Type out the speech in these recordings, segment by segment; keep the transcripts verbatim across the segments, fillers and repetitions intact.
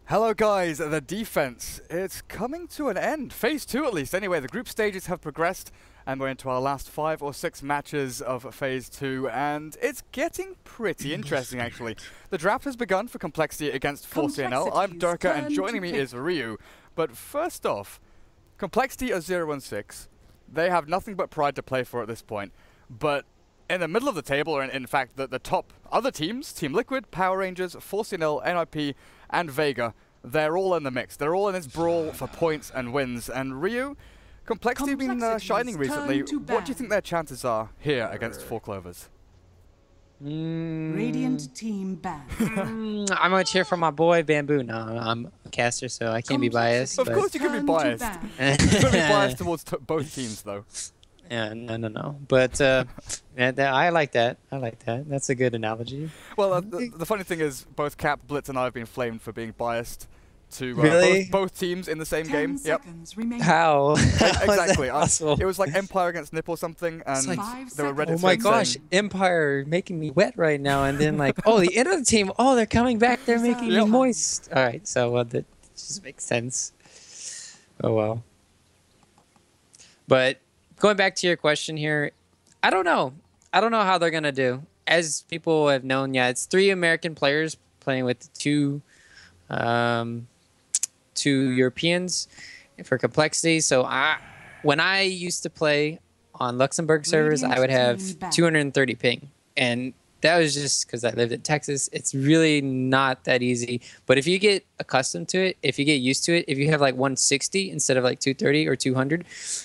Hello guys, the defense, it's coming to an end. Phase two at least. Anyway, the group stages have progressed and we're into our last five or six matches of phase two, and it's getting pretty interesting actually. The draft has begun for Complexity against four C and L. I'm Durka and joining me is Ryu. But first off, Complexity are zero and six. They have nothing but pride to play for at this point. But in the middle of the table, or in, in fact the, the top other teams, Team Liquid, Power Rangers, four C and L, N I P, and Vega, they're all in the mix. They're all in this brawl for points and wins. And Ryu, Complexity have been uh, shining recently. What do you think their chances are here against Four Clovers? Mm. Radiant team ban. mm, I'm gonna cheer for my boy Bamboo. No, I'm a caster, so I can't be biased. Of course you can be biased. You can be biased towards t both teams, though. Yeah, no, no, no. But uh, yeah, th I like that. I like that. That's a good analogy. Well, uh, the, the funny thing is, both Cap, Blitz, and I have been flamed for being biased to uh, really? both, both teams in the same game. Yep. How? Exactly. I, it was like Empire against Nip or something, and like there were Reddit. Oh my gosh, saying, Empire making me wet right now, and then like, oh, the end of the team, oh, they're coming back, they're making yep. me moist. All right, so uh, that just makes sense. Oh well. But going back to your question here, I don't know. I don't know how they're gonna do. As people have known, yeah, it's three American players playing with two, um, two Europeans for Complexity. So I, when I used to play on Luxembourg servers, I would have two hundred thirty ping, and that was just because I lived in Texas. It's really not that easy. But if you get accustomed to it, if you get used to it, if you have like one sixty instead of like two thirty or two hundred.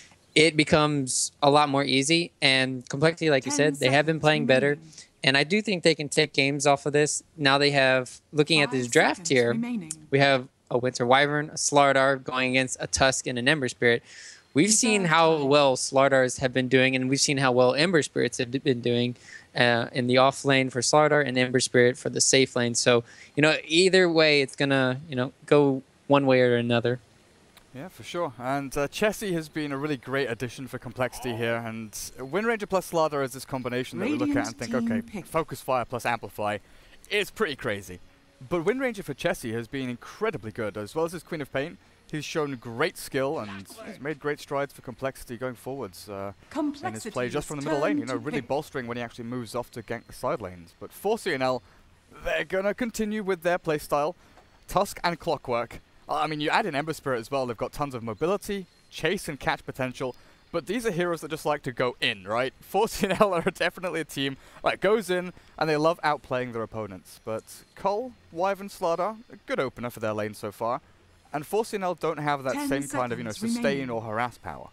It becomes a lot more easy, and Complexity, like you said, they have been playing better, and I do think they can take games off of this. Now they have, looking at this draft here, we have a Winter Wyvern, a Slardar going against a Tusk and an Ember Spirit. We've seen how well Slardars have been doing, and we've seen how well Ember Spirits have been doing uh, in the off lane for Slardar and Ember Spirit for the safe lane. So, you know, either way, it's gonna, you know, go one way or another. Yeah, for sure. And uh, Chessie has been a really great addition for Complexity here, and Wind Ranger plus Slardar is this combination that Radiant we look at and think, okay, pick. Focus Fire plus Amplify is pretty crazy. But Wind Ranger for Chessie has been incredibly good, as well as his Queen of Pain. He's shown great skill and he's made great strides for Complexity going forwards uh, in his play just from the middle lane, you know, really pick. bolstering when he actually moves off to gank the side lanes. But four C and L, they're going to continue with their playstyle, Tusk and Clockwork. I mean, you add in Ember Spirit as well, they've got tons of mobility, chase and catch potential, but these are heroes that just like to go in, right? four C and L are definitely a team that goes in, and they love outplaying their opponents. But coL, Wyvern, Slardar, a good opener for their lane so far, and four C and L don't have that same kind of, you know, sustain remaining. or harass power.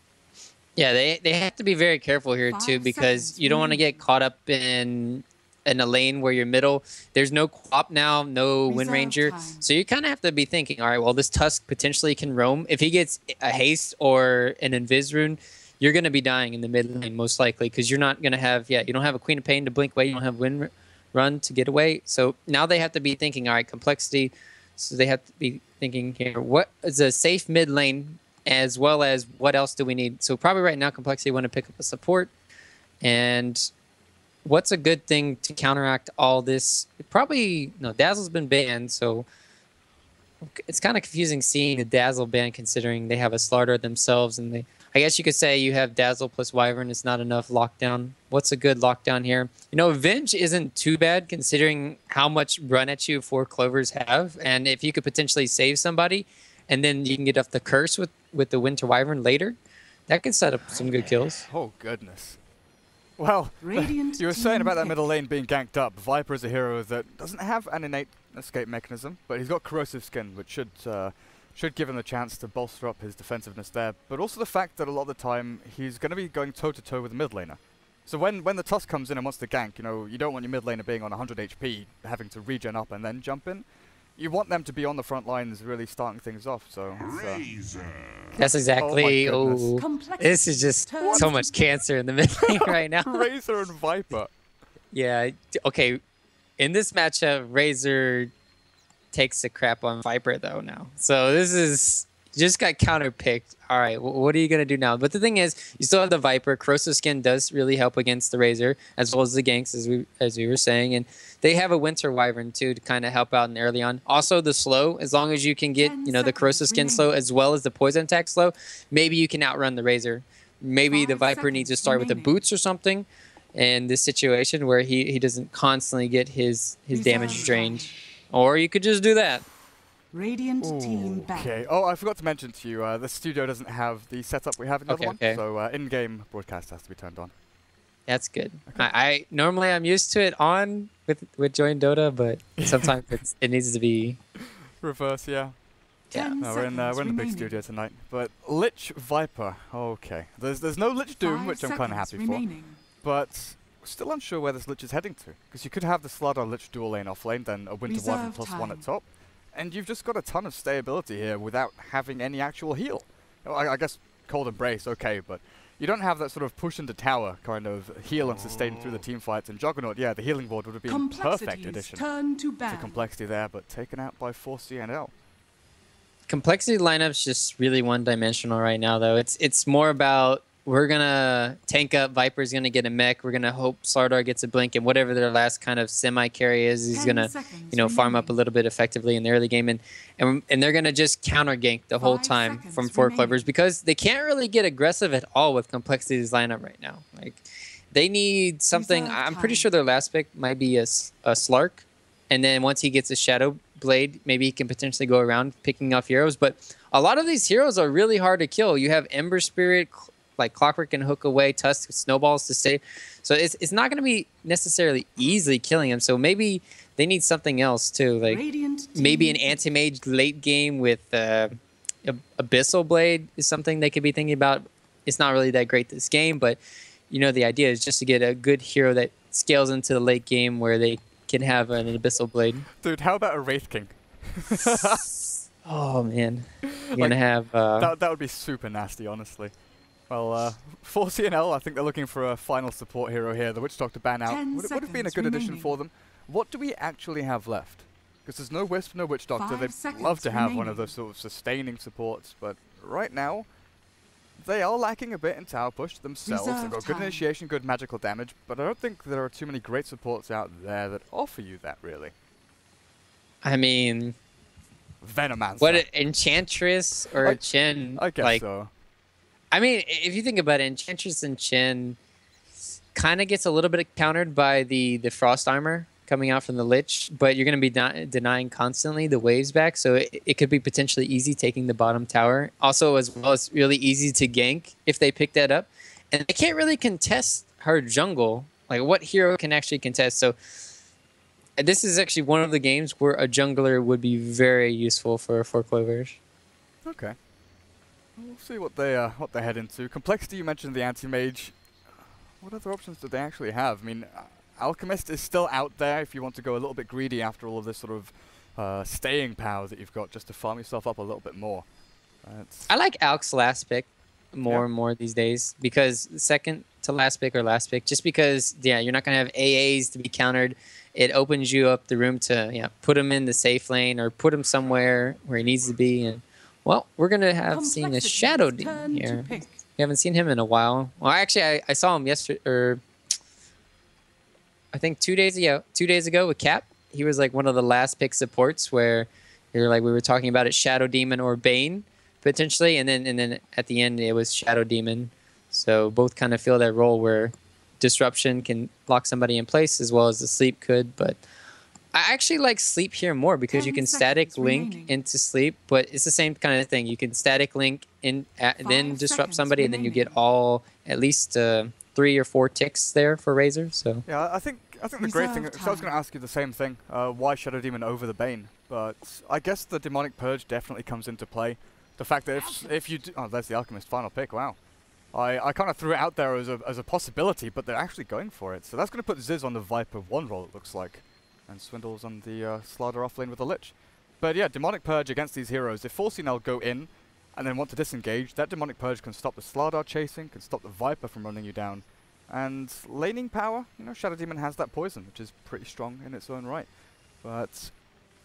Yeah, they, they have to be very careful here, Five too, because you don't want to get caught up in... in a lane where you're middle. There's no Quap now, no Wind Ranger. Time. So you kind of have to be thinking, all right, well, this Tusk potentially can roam. If he gets a haste or an Invis rune, you're going to be dying in the mid lane most likely, because you're not going to have, yeah, you don't have a Queen of Pain to blink away. You don't have Wind Run to get away. So now they have to be thinking, all right, Complexity. So they have to be thinking here, what is a safe mid lane, as well as what else do we need? So probably right now, Complexity want to pick up a support. And what's a good thing to counteract all this? Probably, no, Dazzle's been banned, so it's kind of confusing seeing the Dazzle ban considering they have a Slardar themselves, and they, I guess you could say you have Dazzle plus Wyvern is not enough lockdown. What's a good lockdown here? You know, Venge isn't too bad considering how much run at you four Clovers have, and if you could potentially save somebody, and then you can get off the curse with, with the Winter Wyvern later, that could set up some good kills. Oh, goodness. Well, you were saying about that middle lane being ganked up. Viper is a hero that doesn't have an innate escape mechanism, but he's got corrosive skin, which should uh, should give him the chance to bolster up his defensiveness there. But also the fact that a lot of the time he's going to be going toe-to-toe with the mid laner. So when, when the Tusk comes in and wants to gank, you know, you don't want your mid laner being on one hundred H P, having to regen up and then jump in. You want them to be on the front lines, really starting things off. So it's, uh, that's exactly. Oh, oh this is just what? so much cancer in the mid lane right now. Razor and Viper. Yeah. Okay. In this matchup, Razor takes a crap on Viper though now. So this is You just got counterpicked. All right, what are you gonna do now? But the thing is, you still have the Viper. Corrosive Skin does really help against the Razor, as well as the ganks, as we as we were saying, and they have a Winter Wyvern too to kind of help out in early on. Also, the slow, as long as you can get you know the Corrosive Skin slow as well as the Poison attack slow, maybe you can outrun the Razor. Maybe the Viper needs to start with the boots or something, in this situation where he he doesn't constantly get his his damage drained, or you could just do that. Radiant Ooh, team back. Okay. Oh, I forgot to mention to you, uh, the studio doesn't have the setup we have in the Okay, other okay. one, so uh, in-game broadcast has to be turned on. That's good. Okay. I, I normally I'm used to it on with with joinDOTA, but sometimes it's, it needs to be Reverse, yeah. yeah. No, we're in uh, we're in the big studio tonight. But Lich Viper, okay. There's there's no Lich Doom, Five which I'm kind of happy remaining. for. But still unsure where this Lich is heading to, because you could have the Slardar Lich dual lane off lane, then a Winter Wyvern Reserve plus time. one at top, and you've just got a ton of stayability here without having any actual heal. Well, I, I guess Cold Embrace, okay, but you don't have that sort of push into tower kind of heal and sustain through the team fights. And Juggernaut, yeah, the healing ward would have been a perfect addition turn to, to Complexity there, but taken out by four C and L. Complexity lineup's just really one-dimensional right now, though. It's it's more about we're gonna tank up. Viper's gonna get a mech. We're gonna hope Slardar gets a blink, and whatever their last kind of semi-carry is, he's gonna you know farm up a little bit effectively in the early game, and and and they're gonna just counter gank the whole Five time seconds from Four remaining. Clovers because they can't really get aggressive at all with Complexity's lineup right now. Like they need something. Reserve I'm pretty time. sure their last pick might be a, s- a Slark, and then once he gets a Shadow Blade, maybe he can potentially go around picking off heroes. But a lot of these heroes are really hard to kill. You have Ember Spirit, cl- like Clockwork can hook away, Tusk, Snowballs to save. So it's it's not going to be necessarily easily killing him. So maybe they need something else too, like Radiant maybe an team anti-mage late game with uh, a, Abyssal Blade is something they could be thinking about. It's not really that great this game, but you know the idea is just to get a good hero that scales into the late game where they can have an Abyssal Blade. Dude, how about a Wraith King? Oh man, you're Like, gonna have. Uh, that, that would be super nasty, honestly. Well, uh, four C and L, I think they're looking for a final support hero here. The Witch Doctor ban out Ten would, would have been a seconds good addition remaining. for them. What do we actually have left? Because there's no Wisp, no Witch Doctor. Five They'd seconds love to have one remaining. of those sort of sustaining supports, but right now, they are lacking a bit in tower push themselves. They've Reserve got good time. initiation, good magical damage, but I don't think there are too many great supports out there that offer you that, really. I mean, Venomancer. what a, Enchantress or I- Chen? I guess like, so. I mean, if you think about it, Enchantress and Chen kind of gets a little bit countered by the the Frost Armor coming out from the Lich, but you're going to be de- denying constantly the waves back, so it, it could be potentially easy taking the bottom tower. Also, as well, it's really easy to gank if they pick that up, and they can't really contest her jungle. Like, what hero can actually contest? So and this is actually one of the games where a jungler would be very useful for Four Clovers. Okay. We'll see what they uh, what they head into. Complexity, you mentioned the anti-mage. What other options do they actually have? I mean, uh, Alchemist is still out there if you want to go a little bit greedy after all of this sort of uh, staying power that you've got, just to farm yourself up a little bit more. That's I like Alk's last pick more Yeah. and more these days because second to last pick or last pick, just because, yeah, you're not going to have A As to be countered. It opens you up the room to yeah put him in the safe lane or put him somewhere where he needs to be. And, well, we're going to have seen a Complexity's Shadow turn Demon to here. pick. We haven't seen him in a while. Well, actually, I, I saw him yesterday, or I think two days ago. Two days ago with Cap, he was like one of the last pick supports where you're like we were talking about it, Shadow Demon or Bane potentially, and then and then at the end it was Shadow Demon. So both kind of fill that role where disruption can lock somebody in place as well as the sleep could. But I actually like sleep here more because you Ten can static seconds link remaining. into sleep, but it's the same kind of thing. You can static link in, at, then Five disrupt seconds somebody, and then you get remaining. all at least uh, three or four ticks there for Razor. So Yeah, I think I think the great thing. Reserve So I was time. going to ask you the same thing. Uh, why Shadow Demon over the Bane? But I guess the Demonic Purge definitely comes into play. The fact that if if you do, oh, there's the Alchemist final pick. Wow. I, I kind of threw it out there as a as a possibility, but they're actually going for it. So that's going to put Ziz on the Viper one roll, it looks like, and Swindles on the uh, Slardar off lane with the Lich. But yeah, Demonic Purge against these heroes. If four C and L go in and then want to disengage, that Demonic Purge can stop the Slardar chasing, can stop the Viper from running you down. And laning power, you know, Shadow Demon has that poison, which is pretty strong in its own right. But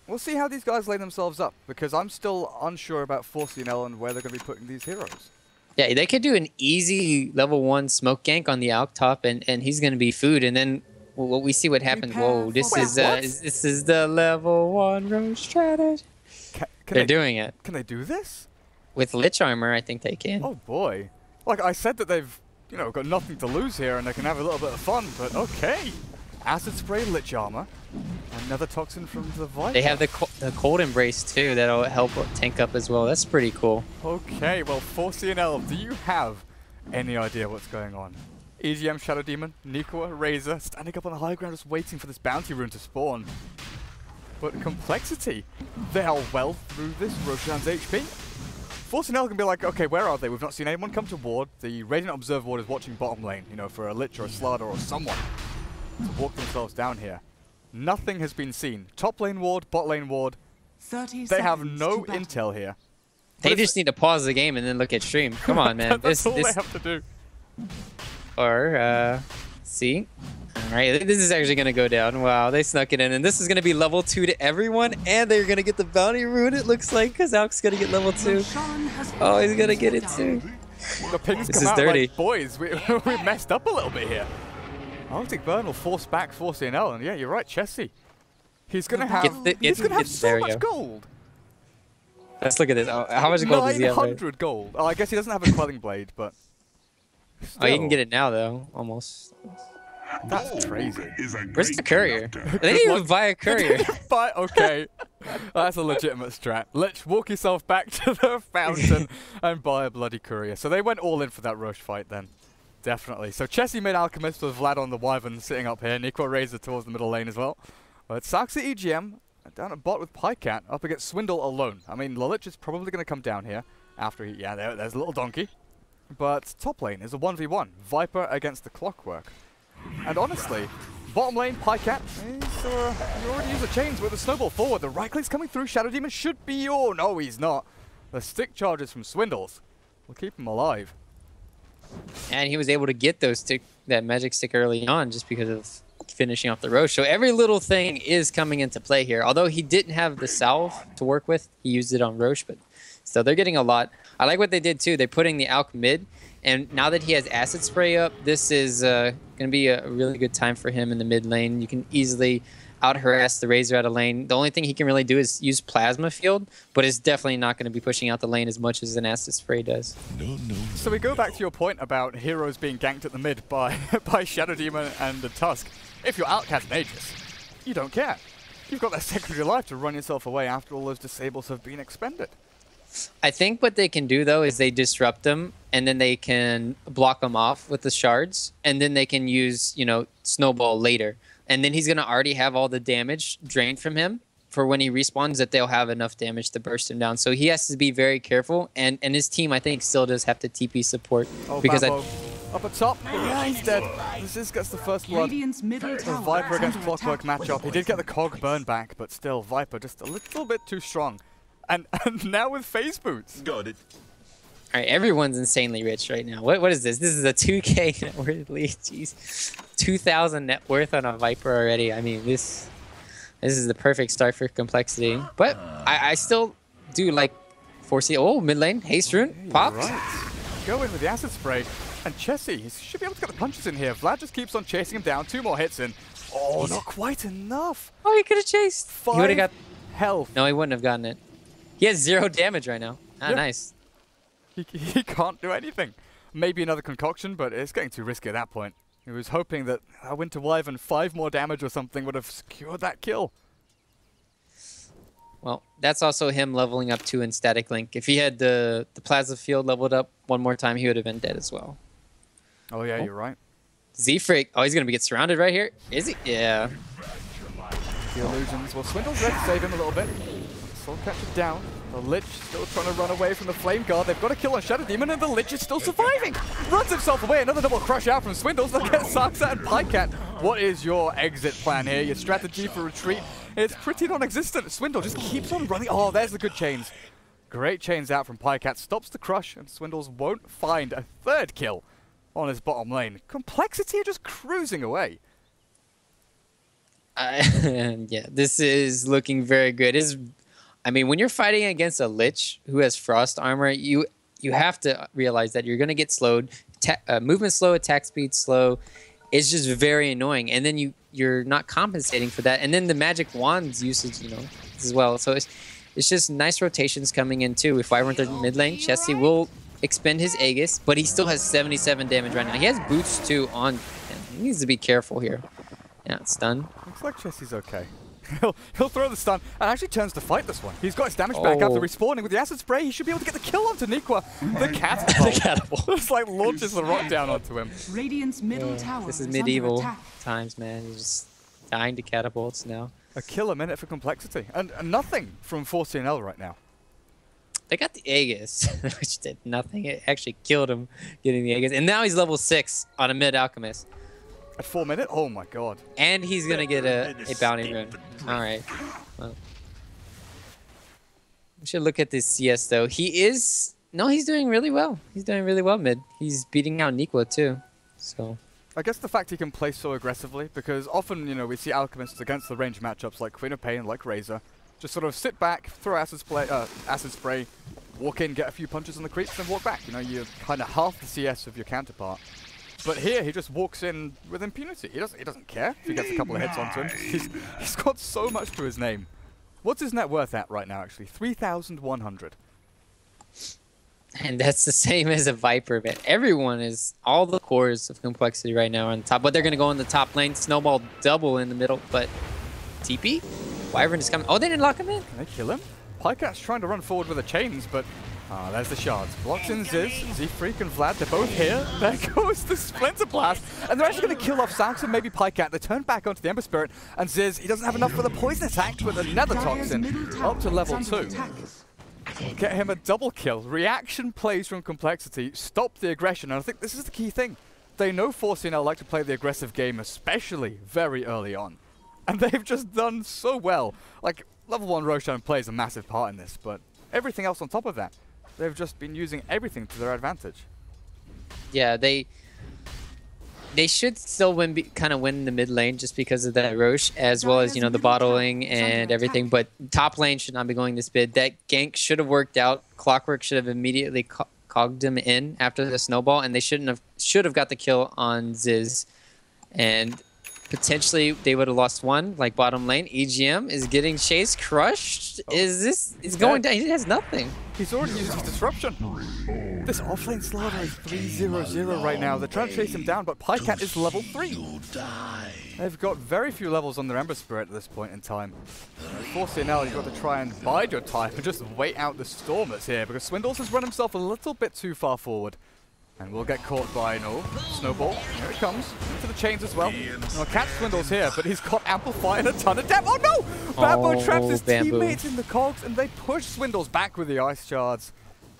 we'll see how these guys lay themselves up, because I'm still unsure about four C and L and where they're going to be putting these heroes. Yeah, they could do an easy level one smoke gank on the Alk top, and, and he's going to be food. And then well, we see what happens. Whoa, this Wait, is, uh, is this is the level one road strategy. Can, can They're they, doing it. Can they do this? With Lich armor, I think they can. Oh boy. Like I said that they've, you know, got nothing to lose here and they can have a little bit of fun, but okay. Acid spray, Lich armor. Another toxin from the Viper. They have the, co the cold embrace too, that'll help tank up as well. That's pretty cool. Okay, well four C and L, do you have any idea what's going on? E G M, Shadow Demon, Nikwa, Razor, standing up on the high ground just waiting for this bounty rune to spawn. But Complexity, they are well through this Roshan's H P. four C and L can be like, okay, where are they? We've not seen anyone come to ward. The Radiant Observer ward is watching bottom lane, you know, for a Lich or a Slardar or someone to walk themselves down here. Nothing has been seen. Top lane ward, bot lane ward. They have no intel here. They just need to pause the game and then look at stream. Come on, man. That's this, all this... they have to do. Or, uh, see? Alright, this is actually going to go down. Wow, they snuck it in. And this is going to be level two to everyone. And they're going to get the bounty rune, it looks like, because Alk's going to get level two. Oh, he's going to get it too. The pings this come is out dirty. Like, boys, we, we messed up a little bit here. Arctic Burn will force back four C and L, and yeah, you're right, Chessie. He's gonna have, the, he's gonna have so there, much yeah. gold. Let's look at this. Oh, how much gold does he have? nine hundred gold. Oh, I guess he doesn't have a quelling blade, but. Still. Oh, you can get it now though, almost. That's crazy. Where's the courier? They didn't even buy a courier. Buy, okay, that's a legitimate strat. Let's walk yourself back to the fountain and buy a bloody courier. So they went all in for that rush fight then. Definitely. So Chessie made Alchemist with Vlad on the Wyvern sitting up here. Nikwa Razor towards the middle lane as well. But Saxi E G M down at bot with Pycat up against Swindle alone. I mean, Lilich is probably going to come down here after he... Yeah, there, there's a little donkey. But top lane is a one v one. Viper against the Clockwork. And honestly, bottom lane, Pycat is... Uh, you already used the chains with the snowball forward. The right click's coming through. Shadow Demon should be your... No, he's not. The stick charges from Swindles will keep him alive. And he was able to get those stick, that magic stick early on just because of finishing off the Roche. So every little thing is coming into play here. Although he didn't have the salve to work with, he used it on Roche, but still they're getting a lot. I like what they did too. They're putting the Alk mid, and now that he has acid spray up, this is uh, going to be a really good time for him in the mid lane. You can easily out-harass the Razor out of lane. The only thing he can really do is use Plasma Field, but it's definitely not going to be pushing out the lane as much as an acid spray does. No, no. So we go back to your point about heroes being ganked at the mid by by Shadow Demon and the Tusk. If you're Outcast and Aegis, you don't care. You've got that second of your life to run yourself away after all those disables have been expended. I think what they can do, though, is they disrupt them, and then they can block them off with the shards, and then they can use, you know, Snowball later. And then he's going to already have all the damage drained from him for when he respawns, that they'll have enough damage to burst him down. So he has to be very careful. And, and his team, I think, still does have to T P support. Oh, because Bambo. I, Up at top. Yeah, he's dead. This is gets the first blood. The Viper against Clockwork matchup. He did get the cog burn back, but still, Viper just a little bit too strong. And, and now with phase boots. Got it. All right, everyone's insanely rich right now. What What is this? This is a two K net worth lead. Jeez. two thousand net worth on a Viper already. I mean, this this is the perfect start for Complexity. But I, I still do like four C. Oh, mid lane. Haste rune. Yeah, Popped. Right. Go in with the acid spray. And Chessie, he should be able to get the punches in here. Vlad just keeps on chasing him down. Two more hits in. Oh, not quite enough. Oh, he could have chased. Five he would have got health. No, he wouldn't have gotten it. He has zero damage right now. Ah, yeah. Nice. He, he can't do anything. Maybe another concoction, but it's getting too risky at that point. He was hoping that a Winter Wyvern five more damage or something would have secured that kill. Well, that's also him leveling up too in Static Link. If he had the, the Plasma Field leveled up one more time, he would have been dead as well. Oh yeah, oh. you're right. Z-Freak. Oh, he's going to get surrounded right here. Is he? Yeah. The illusions. Well, Swindle's there to save him a little bit. Soul Catcher down. The Lich still trying to run away from the Flame Guard. They've got a kill on Shadow Demon, and the Lich is still surviving. Runs himself away. Another double crush out from Swindles. They'll get Saksa and Pycat. What is your exit plan here? Your strategy for retreat? It's pretty non-existent. Swindle just keeps on running. Oh, there's the good chains. Great chains out from Pycat. Stops the crush, and Swindles won't find a third kill on his bottom lane. Complexity are just cruising away. Uh, yeah, this is looking very good. Is I mean, when you're fighting against a Lich who has frost armor, you you have to realize that you're going to get slowed. Ta uh, movement slow, attack speed slow. It's just very annoying. And then you, you're not compensating for that. And then the magic wand's usage, you know, as well. So it's, it's just nice rotations coming in too. If I were in the mid lane, Chessie will expend his Aegis, but he still has seventy-seven damage right now. He has boots too on him. He needs to be careful here. Yeah, it's done. Looks like Chessie's okay. he'll, he'll throw the stun and actually turns to fight this one. He's got his damage back Oh. after respawning with the acid spray. He should be able to get the kill onto Nikwa. The catapult. The catapult. Just like launches the rock down onto him. Radiant's middle Yeah, tower this is is medieval under attack. times, man. He's just dying to catapults now. A kill a minute for complexity. And, and nothing from four C and L right now. They got the Aegis, which did nothing. It actually killed him getting the Aegis. And now he's level six on a mid alchemist. At four minute? Oh my god. And he's going to get a, a bounty rune. All right. Well, we should look at this C S, though. He is... No, he's doing really well. He's doing really well mid. He's beating out Nikwa, too. So... I guess the fact he can play so aggressively, because often, you know, we see alchemists against the range matchups like Queen of Pain, like Razor, just sort of sit back, throw acid, spray, uh, acid spray, walk in, get a few punches on the creeps, then walk back. You know, you're kind of half the C S of your counterpart. But here, he just walks in with impunity. He doesn't, he doesn't care if he gets a couple of hits onto him. He's, he's got so much to his name. What's his net worth at right now, actually? three thousand one hundred. And that's the same as a Viper, man. Everyone is, all the cores of complexity right now are on top. But they're going to go in the top lane. Snowball double in the middle. But T P? Wyvern is coming. Oh, they didn't lock him in? Can they kill him? Pycat's trying to run forward with the chains, but... Ah, there's the shards. Blocks in Ziz, Z-Freak and Vlad, they're both here. There goes the Splinter Blast. And they're actually going to kill off Sax and maybe Pycat. They turn back onto the Ember Spirit, and Ziz, he doesn't have enough for the poison attack with a Nether Toxin up to level two. Get him a double kill. Reaction plays from complexity, stop the aggression, and I think this is the key thing. They know four C and L like to play the aggressive game, especially very early on. And they've just done so well. Like, level one Roshan plays a massive part in this, but everything else on top of that, they've just been using everything to their advantage. Yeah, they they should still win, be, kind of win the mid lane just because of that Roche, as well as, you know, the bottling and everything. But top lane should not be going this bid. That gank should have worked out. Clockwork should have immediately co cogged him in after the snowball, and they shouldn't have should have got the kill on Ziz. And potentially they would have lost one, like bottom lane. E G M is getting chased, crushed. Oh. Is this? He's going down. He has nothing. He's already used his disruption. This offlane Slaughter is three zero zero right now. They're trying to chase him down, but Pycat is level three. They've got very few levels on their Ember Spirit at this point in time. four C and L, you've got to try and bide your time and just wait out the storm that's here, because Swindles has run himself a little bit too far forward. And we'll get caught by no Snowball. Here it comes. Into the chains as well. Now catch Swindles here, but he's got Amplify and a ton of damage. Oh no! Bambo oh, traps his Bamboo. teammates in the cogs, and they push Swindles back with the ice shards.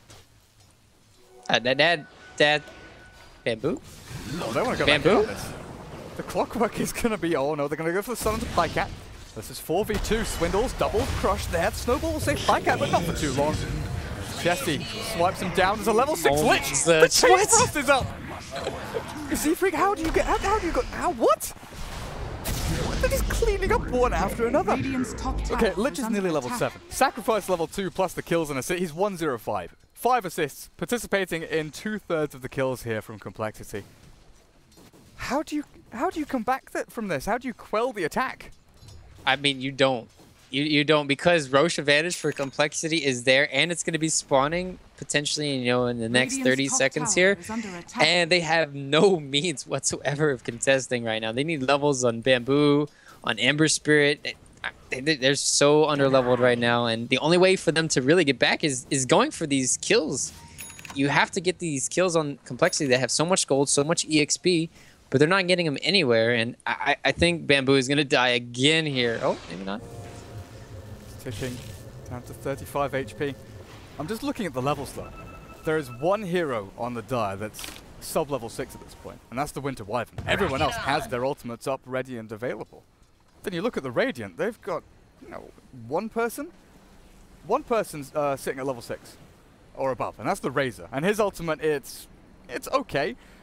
Uh, that, that, that, Bamboo? Oh, they want to go Bamboo? back in on this. The Clockwork is going to be, oh no, they're going to go for the Sun into Pycat. This is four v two. Swindles, double crush there. Snowball will save Pycat, but not for too long. Chessie swipes him down. There's a level six oh, Lich. The, the Chain Frost is up. Z-Freak, how do you get? How, how do you go? How? What? They're just cleaning up one after another. Okay, Lich is nearly level seven. Sacrifice level two plus the kills and assist. He's one zero five. Five assists, participating in two thirds of the kills here from complexity. How do you? How do you come back th from this? How do you quell the attack? I mean, you don't. You, you don't, because Roche advantage for complexity is there, and it's going to be spawning potentially, you know, in the next thirty seconds here. And they have no means whatsoever of contesting right now. They need levels on Bamboo, on Ember Spirit. They, they, they're so underleveled right now, and the only way for them to really get back is, is going for these kills. You have to get these kills on complexity that have so much gold, so much E X P, but they're not getting them anywhere, and I, I think Bamboo is going to die again here. Oh, maybe not. Ticking down to thirty-five H P. I'm just looking at the levels though. There is one hero on the Dire that's sub-level six at this point, and that's the Winter Wyvern. Everyone else has their ultimates up, ready and available. Then you look at the Radiant, they've got, you know, one person? One person's uh, sitting at level six or above, and that's the Razor. And his ultimate, it's, it's okay,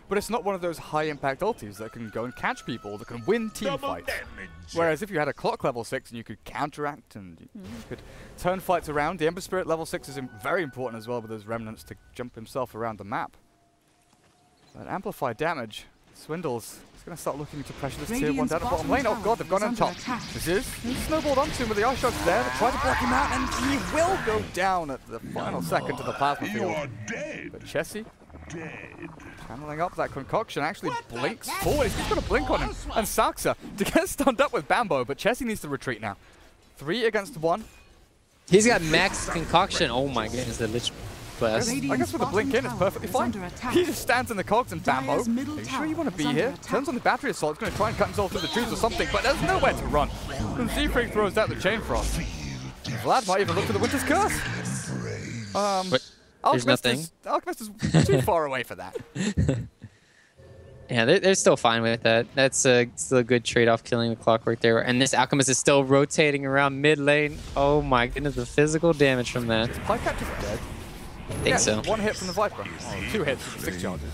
but it's not one of those high-impact ultis that can go and catch people, that can win team fights. Whereas if you had a clock level six and you could counteract and you, you could turn fights around, the Ember Spirit level six is im very important as well with those remnants to jump himself around the map. But amplify damage, Swindles is going to start looking to pressure this tier one down the bottom lane. Oh god, they've gone on top. This is he's snowballed onto him with the ice shots there. They try to block him out, and he will go down at the final second to the plasma field. But Chessie, channeling up that concoction, actually blinks forward. He's got a blink on him. And Saxa to get stunned up with Bambo, but Chessie needs to retreat now. Three against one. He's got max concoction. Oh my goodness, the Lich Blast. I guess with a blink in, it's perfectly fine. He just stands in the cogs and Bambo. Are you sure you want to be here? Turns on the battery assault. He's going to try and cut himself through the trees or something, but there's nowhere to run. And Z-Freak throws out the Chain Frost. Vlad might even look for the Winter's Curse. Um, but there's Alchemist nothing. Is, Alchemist is too far away for that. Yeah, they're, they're still fine with that. That's uh, still a good trade-off, killing the clock right there. And this Alchemist is still rotating around mid lane. Oh my goodness, the physical damage from that. Is Pycat just dead? I think yeah, so. One hit from the Viper. Oh, two hits with six charges.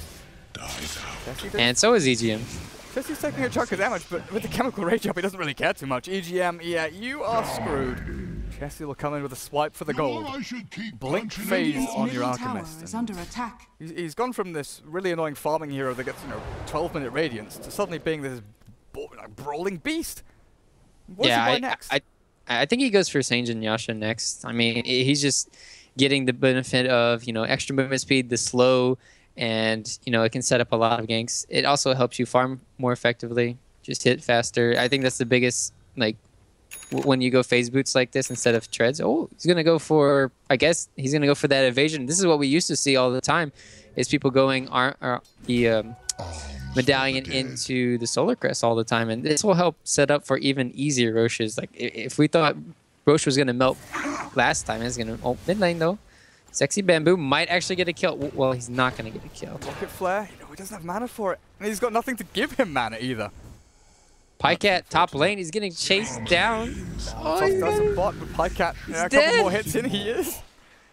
And so is E G M. Chessie's taking a chunk of damage, but with the Chemical Rage up, he doesn't really care too much. E G M, yeah, you are screwed. Chessie will come in with a swipe for the gold. Blink phase on your Alchemist. Is under attack. He's, he's gone from this really annoying farming hero that gets, you know, twelve minute radiance to suddenly being this like, brawling beast. What's yeah, he I, next? I, I think he goes for Sange and Yasha next. I mean, he's just getting the benefit of, you know, extra movement speed, the slow, and, you know, it can set up a lot of ganks. It also helps you farm more effectively, just hit faster. I think that's the biggest, like, w when you go phase boots like this instead of treads. Oh, he's going to go for, I guess, he's going to go for that evasion. This is what we used to see all the time, is people going ar ar the um, medallion into the Solar Crest all the time. And this will help set up for even easier Roches. Like, if we thought Roche was going to melt last time, it's going to... Oh, mid lane, though. Sexy Bamboo might actually get a kill. Well, he's not going to get a kill. Rocket Flare, you know, he doesn't have mana for it. And he's got nothing to give him mana either. Pycat top lane, he's getting chased down. Oh, he does a bot, but Pycat, yeah, a dead. couple more hits in, he is.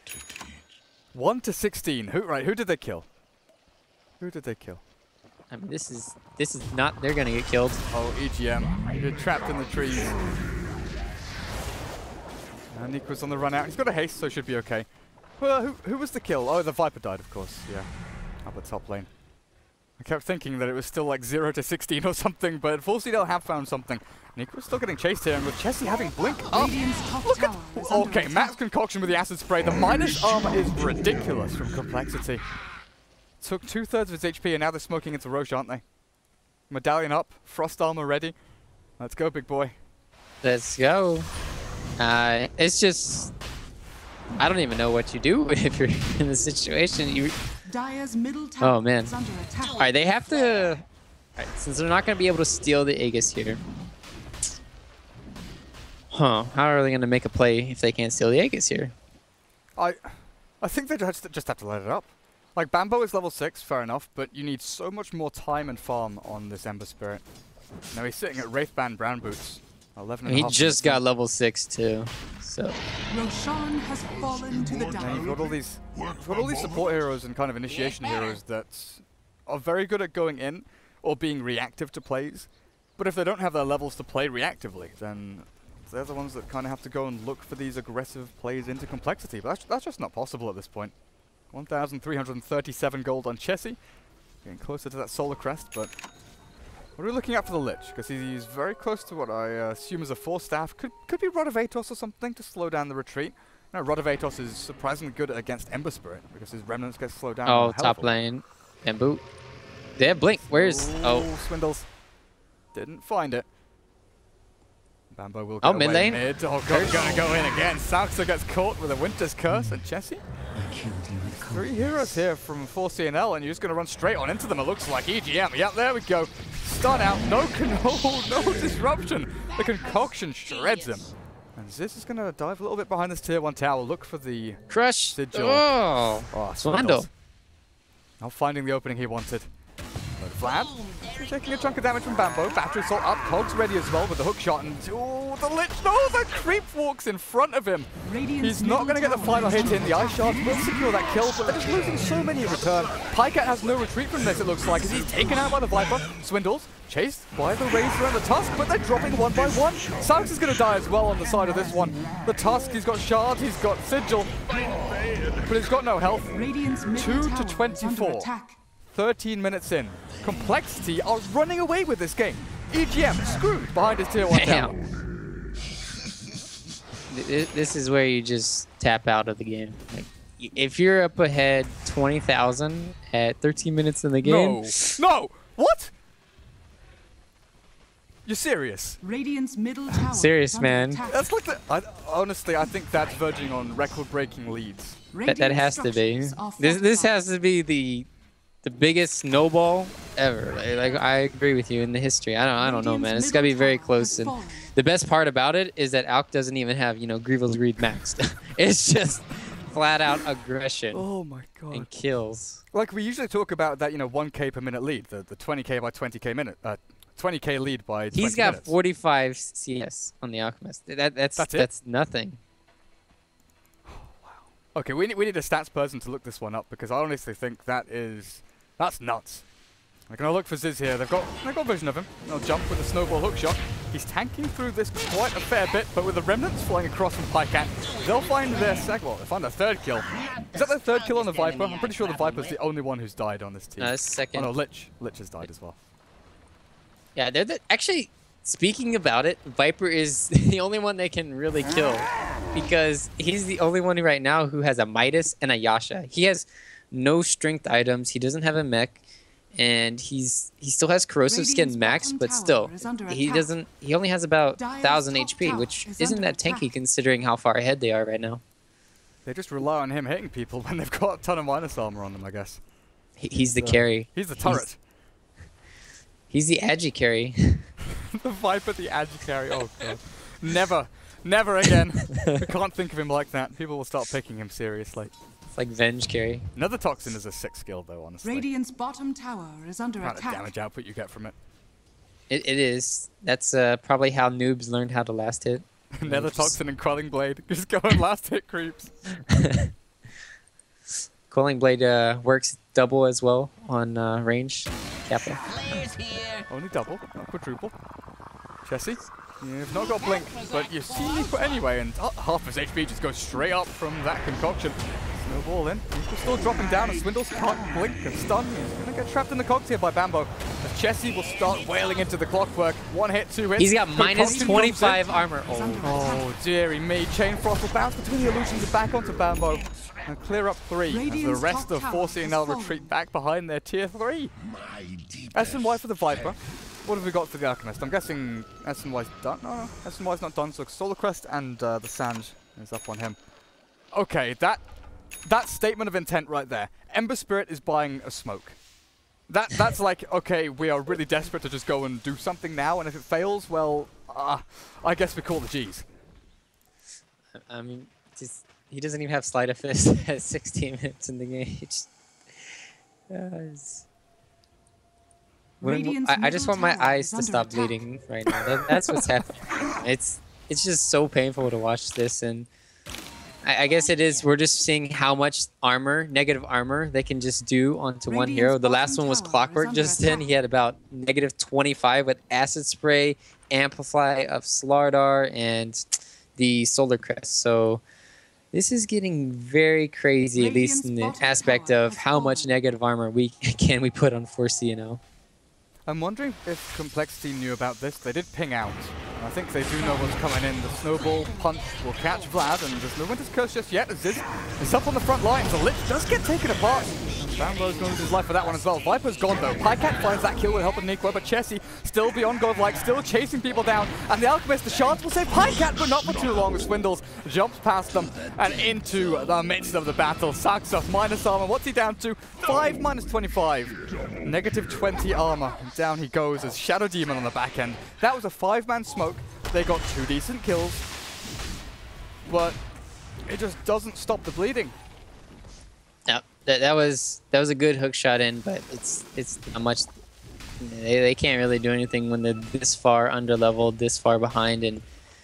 one to sixteen. Who, right, who did they kill? Who did they kill? I mean, this is this is not. They're gonna get killed. Oh, E G M, you're trapped in the trees. And Nico's on the run out. He's got a haste, so it should be okay. Well, who who was the kill? Oh, the Viper died, of course. Yeah, up at top lane. I kept thinking that it was still like zero to sixteen or something, but four C and L have found something. Nico's still getting chased here, and with Chessie having blink up. Look at, okay, Matt's concoction with the acid spray. The minus armor is ridiculous from Complexity. Took two thirds of his H P, and now they're smoking into Roche, aren't they? Medallion up, frost armor ready. Let's go, big boy. Let's go. Uh, it's just, I don't even know what you do if you're in this situation. You. Dire's middle tower Oh man. is under attack. All right, they have to. All right, since they're not going to be able to steal the Aegis here. Huh? How are they going to make a play if they can't steal the Aegis here? I, I think they just just have to let it up. Like, Bambo is level six, fair enough, but you need so much more time and farm on this Ember Spirit. Now he's sitting at Wraithband Brown Boots. eleven and He a half just minutes got level six too, so. Roshan has fallen to the And you've down. got all these, you've got all these support heroes and kind of initiation heroes that are very good at going in or being reactive to plays. But if they don't have their levels to play reactively, then they're the ones that kind of have to go and look for these aggressive plays into Complexity. But that's, that's just not possible at this point. one thousand three hundred thirty-seven gold on Chessie. Getting closer to that Solar Crest, but what are we looking at for the Lich? Because he's very close to what I uh, assume is a four staff. Could could be Rod of Atos or something to slow down the retreat. No, Rod of Atos is surprisingly good against Ember Spirit because his remnants get slowed down. Oh, top lane. Bamboo. They have blink. Where's... Oh. Swindles. Didn't find it. Bambo will go Oh, mid lane. Mid. Oh, God, he's going to go in again. Saxa gets caught with a Winter's Curse. And Chessie? Three heroes here from four C and L, and you're just going to run straight on into them, it looks like. E G M, yep, there we go. Start out, no control, no disruption. The concoction shreds him. And Ziz is going to dive a little bit behind this tier one tower, look for the Crush. sigil. Oh. Oh, Swindle. Not finding the opening he wanted. But Vlad, taking a chunk of damage from Bambo. Battery assault up, Cogs ready as well with the hook shot, and oh, but the Lich, no, the creep walks in front of him. Radiant's He's not going to get the final hit in. The Ice Shard will secure that kill, but they're just losing so many in return. Pycat has no retreat from this, it looks like, as he's taken out by the Viper. Swindles, chased by the Razor and the Tusk, but they're dropping one by one. Sax is going to die as well on the side of this one. The Tusk, he's got Shards, he's got Sigil, but he's got no health. two to twenty-four. thirteen minutes in. Complexity are running away with this game. E G M screwed behind his tier one tower. This is where you just tap out of the game. Like, if you're up ahead twenty thousand at thirteen minutes in the game. No. No. What? You're serious? Radiant's middle tower. Serious, man. That's like the. I, honestly, I think that's verging on record-breaking leads. That, that has to be. This this has to be the the biggest snowball ever. Like, like I agree with you in the history. I don't I don't know, man. It's gotta be very close. And the best part about it is that Alk doesn't even have, you know, Grievous Greed maxed. It's just flat out aggression. Oh my god. And kills. Like we usually talk about that, you know, one K per minute lead, the the twenty K by twenty K minute, uh, twenty K lead by twenty He's got minutes. forty-five C S on the Alchemist. That that's that's, that's nothing. Okay, we need we need a stats person to look this one up because I honestly think that is that's nuts. They're gonna look for Ziz here. They've got they've got vision of him. They'll jump with a snowball hook shot. He's tanking through this quite a fair bit, but with the remnants flying across from Pycat, they'll find their second. Well, they'll find their third kill. Is that their third kill on the Viper? I'm pretty sure the Viper's the only one who's died on this team. No, that's second. Oh no, Lich. Lich has died as well. Yeah, they're the, actually speaking about it. Viper is the only one they can really kill because he's the only one right now who has a Midas and a Yasha. He has no strength items. He doesn't have a mech. And he's he still has corrosive skin max, but still he doesn't. He only has about one thousand H P, which isn't that tanky considering how far ahead they are right now. They just rely on him hitting people when they've got a ton of minus armor on them, I guess. He, he's the carry. He's the turret. He's, he's the agi carry. The Viper, the agi carry. Oh god, never, never again. I can't think of him like that. People will start picking him seriously. Like Venge carry. Another Toxin is a six skill though, honestly. Radiant's bottom tower is under What kind attack. of damage output you get from it. It, it is. That's uh, probably how noobs learned how to last hit. Another Toxin and Quelling Blade. Just go and last hit creeps. Quelling Blade uh, works double as well on uh, range. Kappa. Only double, not quadruple. Chessie, you've not got Blink, but you see but anyway, and uh, half his H P just goes straight up from that concoction. Snowball in. He's still dropping down, and Swindles can't blink and stun. He's going to get trapped in the cogs here by Bambo. As Chessie will start wailing into the clockwork. One hit, two hits. He's got minus twenty-five armor. Oh. oh, dearie me. Chain Frost will bounce between the illusions and back onto Bambo. And clear up three as the rest of four C and L retreat back behind their tier three. S and Y for the Viper. What have we got for the Alchemist? I'm guessing S and Y's done. No, no, S and Y's not done, so Solar Crest and uh, the Sand is up on him. Okay, that that statement of intent right there. Ember Spirit is buying a smoke. That That's like, okay, we are really desperate to just go and do something now, and if it fails, well, uh, I guess we call the G's. I mean, just, he doesn't even have Sleight of Fist at sixteen minutes in the game. Just, uh, When, I, I just want my eyes to stop attack. bleeding right now. That, that's what's happening. It's it's just so painful to watch this, and I, I guess it is. We're just seeing how much armor, negative armor, they can just do onto Radiant's one hero. The last one was Clockwork. Just then, he had about negative twenty-five with Acid Spray, Amplify of Slardar, and the Solar Crest. So this is getting very crazy, Radiant's at least in the aspect of how much negative armor we can we put on four C and L. I'm wondering if Complexity knew about this. They did ping out. I think they do know what's coming in. The Snowball Punch will catch Vlad, and there's no Winter's Curse just yet. Ziz is up on the front line. The Lich does get taken apart. Bambo's going to lose his life for that one as well. Viper's gone though. Pycat finds that kill with help of Nikwa, but Chessie still beyond godlike, still chasing people down. And the Alchemist, the shards will save Pycat, but not for too long. Swindles jumps past them and into the midst of the battle. Sacks off minus armor. What's he down to? five minus twenty-five. Negative twenty armor. And down he goes as Shadow Demon on the back end. That was a five-man smoke. They got two decent kills, but it just doesn't stop the bleeding. Yeah, that, that was that was a good hook shot in, but it's it's not much. They, they can't really do anything when they're this far under leveled, this far behind, and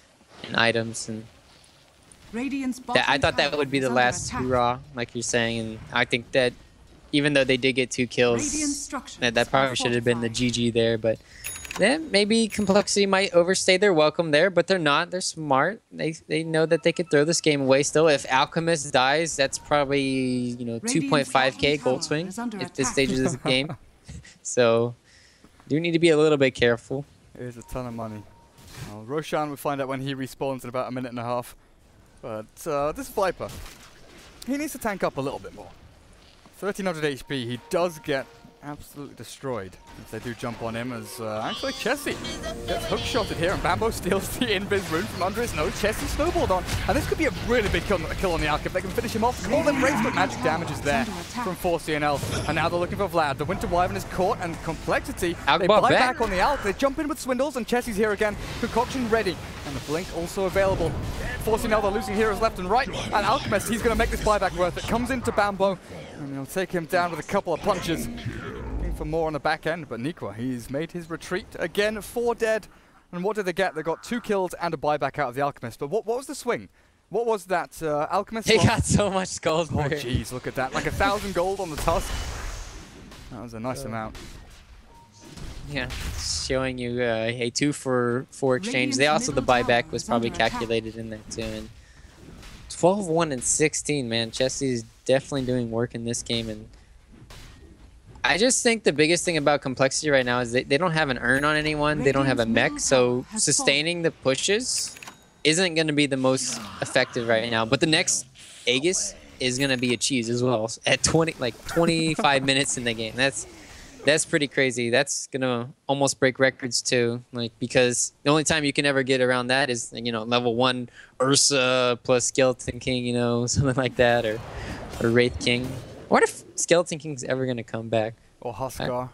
and items. And Radiant's that, I thought that bottom would be the tower is last under hurrah, like you're saying. And I think that even though they did get two kills, that, that probably should have been the G G there. But then maybe Complexity might overstay their welcome there, but they're not. They're smart. They they know that they could throw this game away still. If Alchemist dies, that's probably, you know, two point five K gold swing at this stage of this game. So do need to be a little bit careful. Here's a ton of money. Well, Roshan will find out when he respawns in about a minute and a half. But uh, this Viper, he needs to tank up a little bit more. thirteen hundred H P, he does get absolutely destroyed if they do jump on him, as uh, actually Chessie gets hook-shotted here, and Bambo steals the invis rune from under his nose. Chessie snowballed on, and this could be a really big kill, kill on the Alchemist. They can finish him off. All them breaks, but magic damage is there from four C and L. And now they're looking for Vlad. The Winter Wyvern is caught, and Complexity, Alc they buy back. back on the Alch. They jump in with Swindles, and Chessie's here again. Concoction ready, and the Blink also available. four C and L, they're losing heroes left and right, and Alchemist, he's going to make this buyback worth it. Comes into Bambo, and he'll take him down with a couple of punches. For more on the back end, but Nikwa, he's made his retreat again. Four dead, and what did they get? They got two kills and a buyback out of the Alchemist. But what, what was the swing? What was that uh, Alchemist? They lost? got so much gold. Oh jeez, look at that! Like a thousand gold on the tusk. That was a nice uh, amount. Yeah, showing you uh, a two for four exchange. They also the buyback was probably calculated in there too. And twelve one and sixteen, man. Chessie's definitely doing work in this game. And I just think the biggest thing about Complexity right now is they, they don't have an urn on anyone. They don't have a mech, so sustaining the pushes isn't going to be the most effective right now. But the next Aegis is going to be a cheese as well at twenty, like twenty-five minutes in the game. That's that's pretty crazy. That's going to almost break records too, like because the only time you can ever get around that is, you know, level one Ursa plus Skeleton King, you know, something like that, or or Wraith King. I wonder if Skeleton King's ever going to come back. Or Huskar.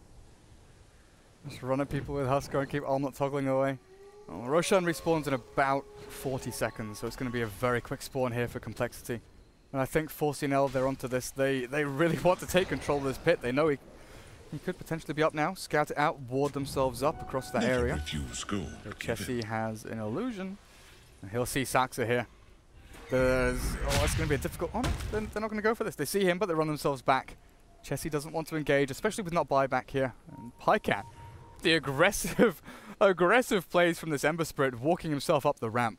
Just run at people with Huskar and keep Armlet toggling away. Well, Roshan respawns in about forty seconds, so it's going to be a very quick spawn here for Complexity. And I think four C and L, they're onto this. They they really want to take control of this pit. They know he, he could potentially be up now. Scout it out, ward themselves up across that Never area. refuse gold. Chessie has an illusion. And he'll see Saxa here. There's, oh, it's going to be a difficult... Oh, no, they're, they're not going to go for this. They see him, but they run themselves back. Chessie doesn't want to engage, especially with not buyback here. And Pycat, the aggressive, aggressive plays from this Ember Spirit, walking himself up the ramp.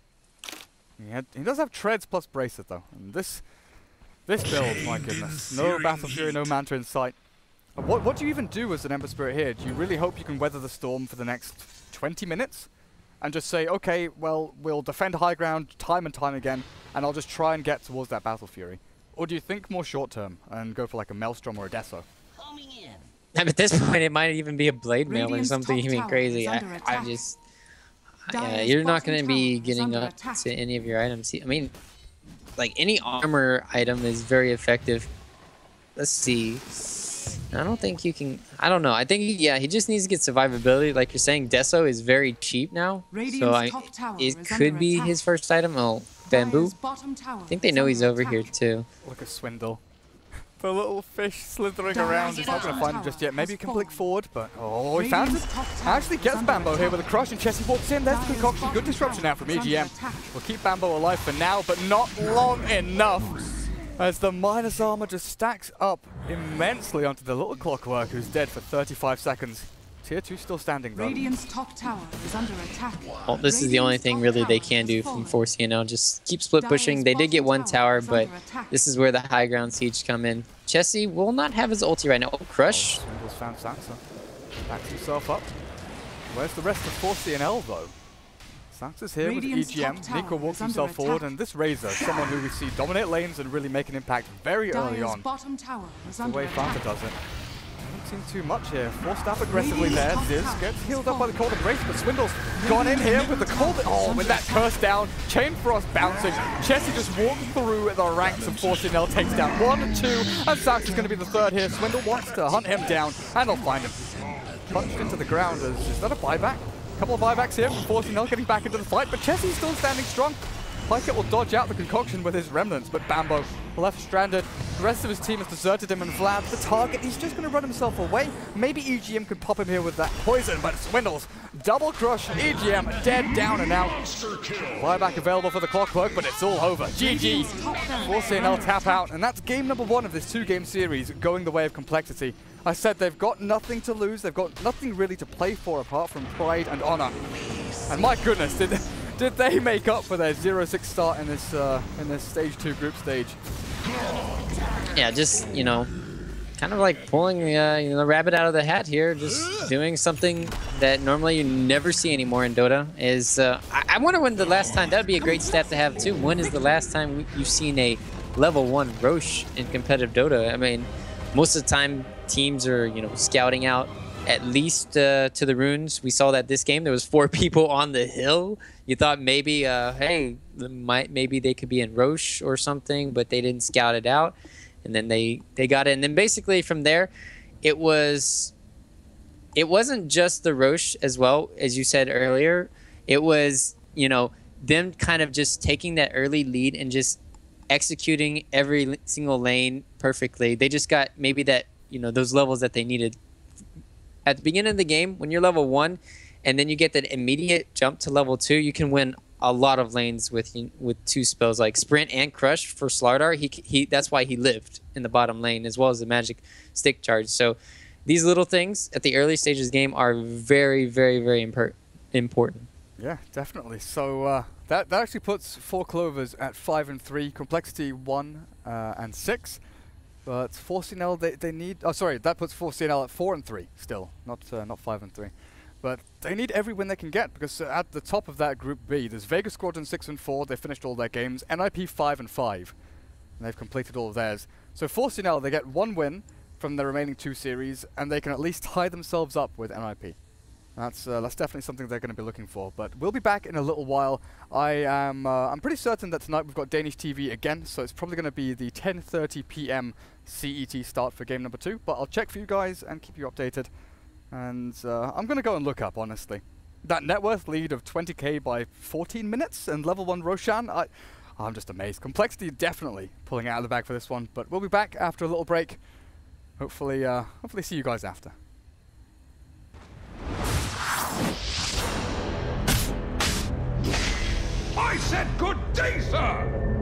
He, had, he does have treads plus bracelet, though. And this this build, my goodness. No Battle Fury, no Manta in sight. And what, what do you even do as an Ember Spirit here? Do you really hope you can weather the storm for the next twenty minutes? And just say, okay, well, we'll defend high ground time and time again, and I'll just try and get towards that Battle Fury? Or do you think more short term and go for like a Maelstrom or a Deso? At this point, it might even be a Blade Mail or something even crazy. I, I just... Yeah, you're not going to be getting up to any of your items. I mean, like, any armor item is very effective. Let's see. I don't think you can... I don't know. I think, yeah, he just needs to get survivability. Like you're saying, Deso is very cheap now. So I, it could be his first item. Oh, Bamboo. I think they know he's over here, too. Look at Swindle. The little fish slithering around. He's not going to find him just yet. Maybe you can blink forward, but... Oh, he found it. Actually gets Bambo here with a crush, and Chessie walks in. There's the concoction. Good disruption now from E G M. We'll keep Bambo alive for now, but not long enough. As the minus armor just stacks up immensely onto the little clockwork, who's dead for thirty-five seconds. Tier two still standing though. Radiant's top tower is under attack. Well, this is the only thing really they can do from four C and L. Just keep split pushing. They did get one tower, but this is where the high ground siege come in. Chessie will not have his ulti right now. Oh, Crush. Oh, Swindle's found Saxa. Backs himself up. Where's the rest of four C and L though? Saxa's here Radiant's with E G M. Nico walks himself forward, and this Razor, someone who we see dominate lanes and really make an impact very early on. Bottom tower is the under way attack. Fanta does it. Don't seem too much here. Forced up aggressively there. Ziz gets healed up by the Cold Embrace, but Swindle's gone in here with the Cold... Oh, with that curse down. Chain Frost bouncing. Chessie just walks through the ranks of four C and L, takes down one, two, and Saxa's going to be the third here. Swindle wants to hunt him down, and they'll find him. Punched into the ground. Is, is that a buyback? Couple of buybacks here from four C and L getting back into the fight, but Chessie's still standing strong. Pyket will dodge out the concoction with his remnants, but Bambo left stranded. The rest of his team has deserted him, and Vlad, the target, he's just going to run himself away. Maybe E G M could pop him here with that poison, but Swindles. Double crush, E G M dead, down and out. Buyback available for the Clockwork, but it's all over. G G. four C and L tap out, and that's game number one of this two-game series going the way of Complexity. I said they've got nothing to lose, they've got nothing really to play for apart from pride and honor. And my goodness, did did they make up for their zero six start in this uh, in this stage two group stage? Yeah, just, you know, kind of like pulling uh, you know, the rabbit out of the hat here, just doing something that normally you never see anymore in Dota. Is uh, I, I wonder when the last time, that would be a great stat to have too. When is the last time you've seen a level one Roche in competitive Dota? I mean, most of the time teams are, you know, scouting out at least uh, to the runes. We saw that this game there was four people on the hill. You thought maybe, uh, hey, might maybe they could be in Roche or something, but they didn't scout it out, and then they they got it. And then basically from there, it was it wasn't just the Roche as well, as you said earlier. It was, you know, them kind of just taking that early lead and just executing every single lane perfectly. They just got maybe that, you know, those levels that they needed. At the beginning of the game, when you're level one, and then you get that immediate jump to level two, you can win a lot of lanes with with two spells like Sprint and Crush for Slardar. He he, that's why he lived in the bottom lane, as well as the Magic Stick Charge. So these little things at the early stages of the game are very, very, very impor important. Yeah, definitely. So uh, that that actually puts four Clovers at five and three, Complexity one uh, and six. But four C and L, they, they need... Oh, sorry, that puts four C and L at four and three still, not uh, not five and three. But they need every win they can get, because uh, at the top of that Group B, there's Vegas Squadron six and four, they finished all their games, N I P five and five, and they've completed all of theirs. So four C and L, they get one win from their remaining two series, and they can at least tie themselves up with N I P. That's uh, that's definitely something they're going to be looking for. But we'll be back in a little while. I am uh, I'm pretty certain that tonight we've got Danish T V again, so it's probably going to be the ten thirty p m C E T start for game number two. But I'll check for you guys and keep you updated. And uh, I'm going to go and look up, honestly, that net worth lead of twenty K by fourteen minutes and level one Roshan. I I'm just amazed. Complexity definitely pulling it out of the bag for this one. But we'll be back after a little break. Hopefully, uh, hopefully see you guys after. I said good day, sir!